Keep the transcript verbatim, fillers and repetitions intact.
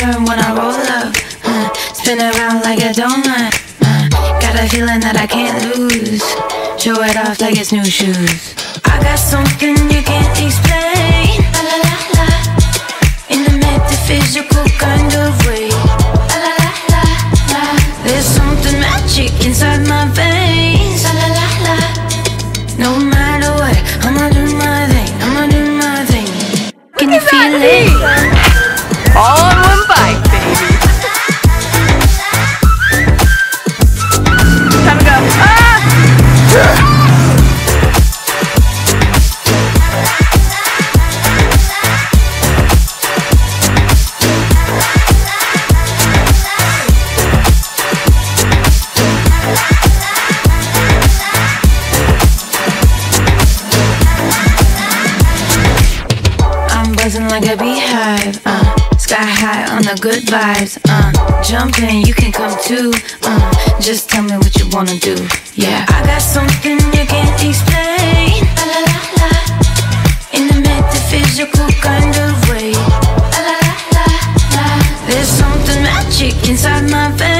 turn when I roll up, uh, spin around like a donut, uh, got a feeling that I can't lose, show it off like it's new shoes. I got something you can't explain, la la la la, in a metaphysical kind of way, la la la la la. There's something magic inside my veins, la la la la. No matter what, I'ma do my thing, I'ma do my thing. Can you feel it? All on one bike, baby. Time to go. Ah! Buzzing like a beehive, uh, sky high on the good vibes, uh, jump in, you can come too, uh, just tell me what you wanna do, yeah. I got something you can't explain, la la la la, in a metaphysical kind of way, la la la la la. There's something magic inside my veins.